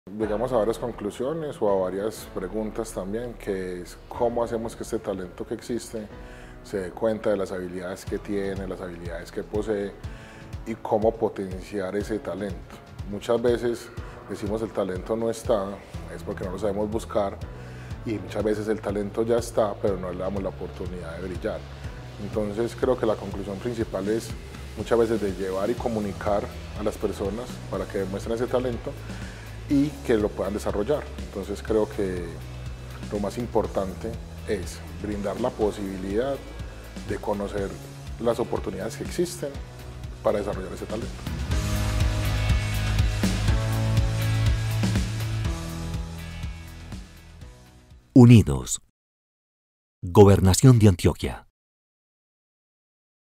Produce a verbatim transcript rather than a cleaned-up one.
Llegamos a varias conclusiones o a varias preguntas también, que es cómo hacemos que este talento que existe se dé cuenta de las habilidades que tiene, las habilidades que posee y cómo potenciar ese talento. Muchas veces decimos el talento no está, es porque no lo sabemos buscar, y muchas veces el talento ya está, pero no le damos la oportunidad de brillar. Entonces creo que la conclusión principal es muchas veces de llevar y comunicar a las personas para que demuestren ese talento y que lo puedan desarrollar. Entonces creo que lo más importante es brindar la posibilidad de conocer las oportunidades que existen para desarrollar ese talento. Unidos. Gobernación de Antioquia.